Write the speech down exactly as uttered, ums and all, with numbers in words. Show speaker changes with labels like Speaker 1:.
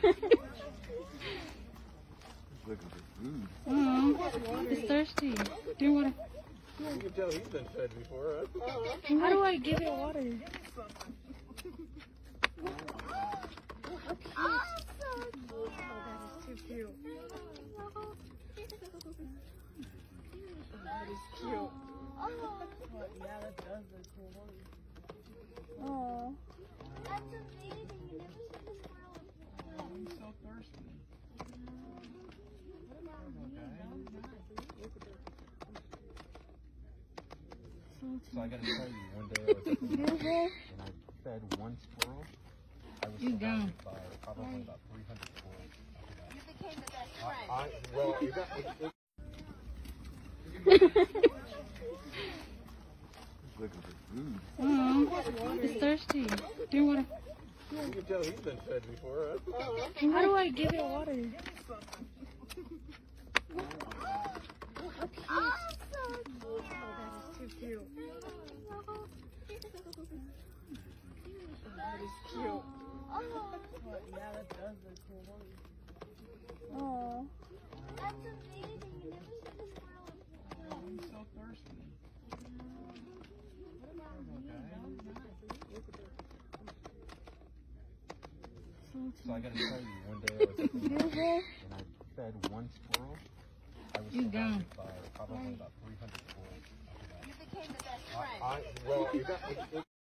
Speaker 1: Looking for food.
Speaker 2: Oh, he's thirsty. Drink water.
Speaker 1: You can tell he's been fed before, huh?
Speaker 2: How do I give it water?
Speaker 3: Oh, so cute.
Speaker 2: That is too cute. That is cute.
Speaker 3: Oh,
Speaker 2: Yeah, that does look cool.
Speaker 3: oh. That's amazing. You never seen a squirrel before.
Speaker 1: I'm so thirsty. So I gotta tell you, one day I was at the market and I fed one squirrel. I was
Speaker 2: You
Speaker 1: surrounded
Speaker 2: don't.
Speaker 1: by probably about three hundred squirrels.
Speaker 3: You became the best friend.
Speaker 1: I, I well, you got, it, it, looking for food.
Speaker 2: Oh, he's thirsty. Drink water.
Speaker 1: You can tell he's been fed before, huh?
Speaker 2: How do I give it water?
Speaker 3: Oh, so cute.
Speaker 2: That is too cute. That is cute.
Speaker 3: Oh,
Speaker 2: Yeah, that does look cool.
Speaker 3: oh. That's amazing. You never seen a squirrel before.
Speaker 1: I'm so thirsty. So I gotta tell you, one day I was at the market and I fed one squirrel. I was
Speaker 2: You
Speaker 1: surrounded
Speaker 2: don't.
Speaker 1: by probably about three hundred squirrels.
Speaker 3: You became the best friend.
Speaker 1: I, I well, you got, it, it,